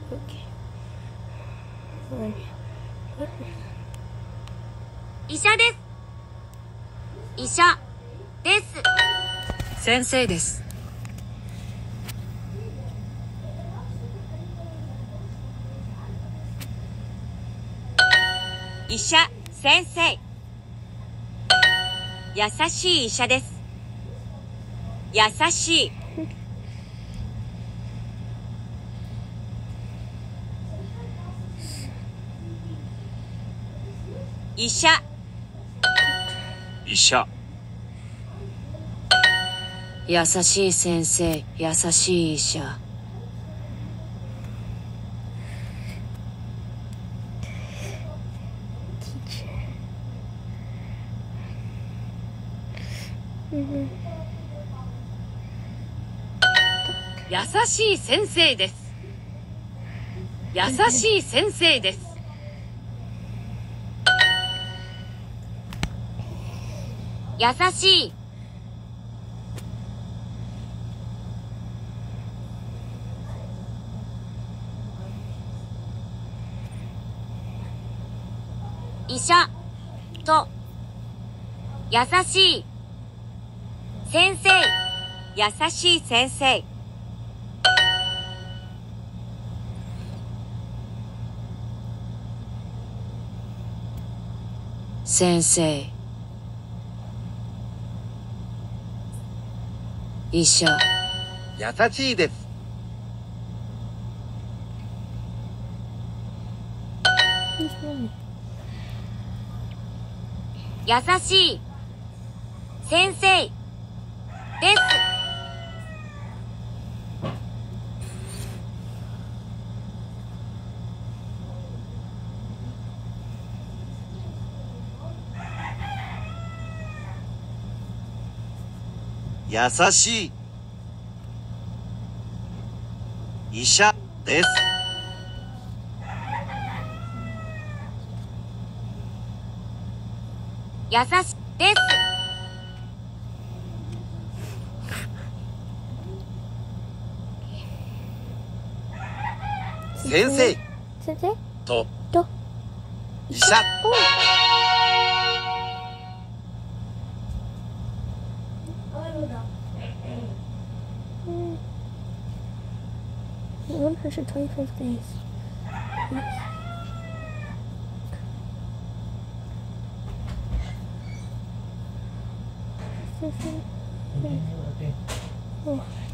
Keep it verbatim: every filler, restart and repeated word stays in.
医者です。医者です。 先生です。 医者先生。優しい医者です。優しい。医者。 医者。 優しい先生、優しい医者。 優しい先生です。優しい先生です。優しい。医者と優しい先生。優しい先生。 先生。医者。 優しいです。 優しい先生です。 優しい医者です。 優しいです。 先生先生とと医者。 one hundred twenty-five days. Yes. Oh.